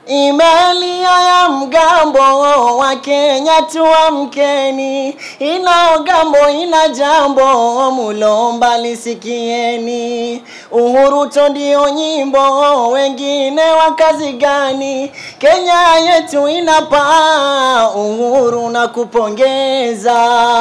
Imelia ya mgambo wa Kenya tuamkeni, ina gambo ina jambo mulomba lisikieni. Uhuru to ndio nyimbo, wengine wa kazi gani? Kenya yetu inapaa uhuru na kupongeza.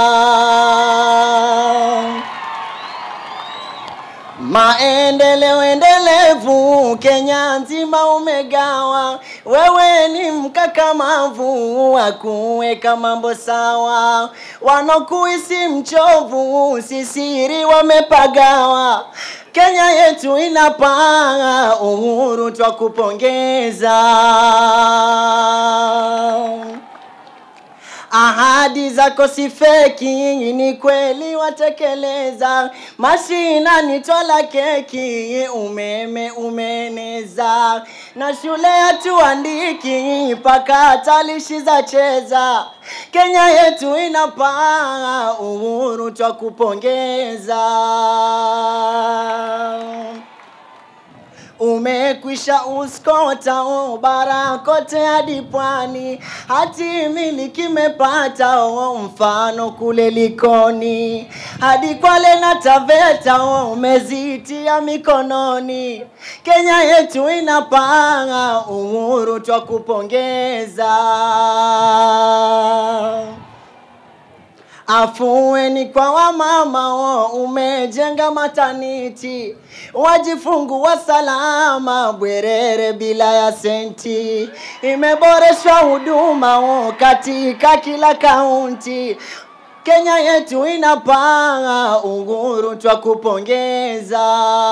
Maendeleo endelevu Kenya nzima umegawa, wewe ni mkakamavu wa kuweka mambo sawa. Wanokuisi mchovu sisiri wamepagawa, Kenya yetu inapaa uhuru twakupongeza. Ahadi zako si feki, ni kweli watekeleza. Mashinani twala keki, umeme umeneza. Na shule hatuandiki, paka talishi za cheza. Kenya yetu inapaa uhuru twakupongeza. Umekwisha uskota bara kote hadi pwani, hati miliki kimepata mfano kule Likoni, hadi Kwale na Taveta umezitia mikononi. Kenya yetu inapaa uhuru twakupongeza. Afueni kwa wamama umejenga mataniti, wajifungua salama Bwerere bila ya senti. Imeboreshwa huduma katika kila kaunti, Kenya yetu inapaa uhuru twakupongeza.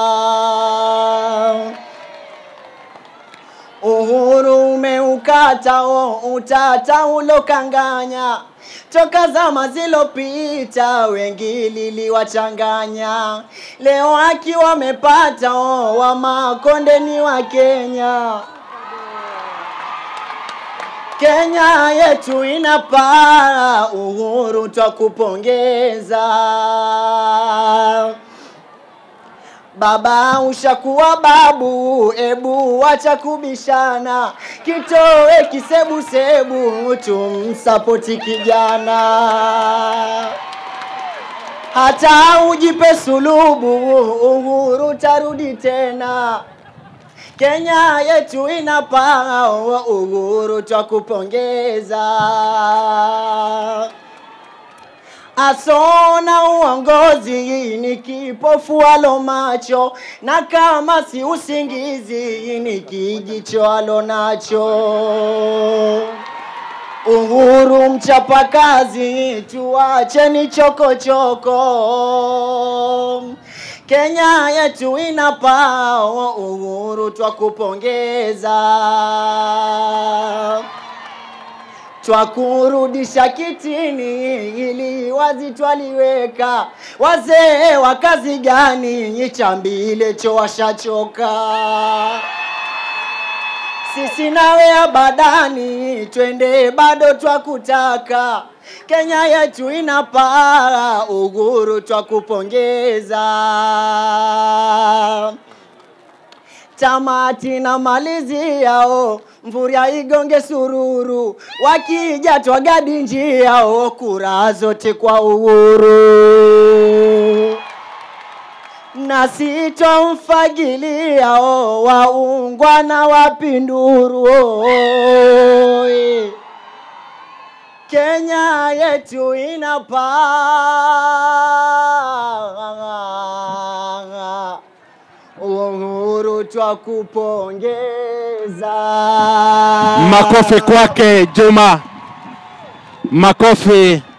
Uhuru umeukata utata ulokanganya, toka zama zilopita wengi liliwachanganya. Leo haki wamepata wa Makonde ni wa Kenya. Kenya yetu inapaa uhuru twakupongeza. Baba ushakuwa babu, ebu wacha kubishana, kitoe kisebu sebu tumsapoti kijana. Hata ujipe sulubu uhuru tarudi tena, Kenya yetu inapaa uhuru twakupongeza. Asona uongozi ni kipofu alo macho, na kama si usingizi ni kijicho alo nacho. Uhuru mchapa kazi tuache ni choko choko, Kenya yetu inapaa uhuru twakupongeza. Twakurudisha kitini ili wazi twaliweka, wazee wa kazi gani Chambile cho washachoka. Sisi nawe abadani twende bado twakutaka, Kenya yetu inapaa uhuru twakupongeza. Tamati na malizia Mvurya igonge sururu, wakija twagadi njia kura zote kwa uhuru. Na sitomfagilia waungwa na wapinduru. Kenya yetu inapaa uhuru twakupongeza. Makofi kwake Juma. Makofi.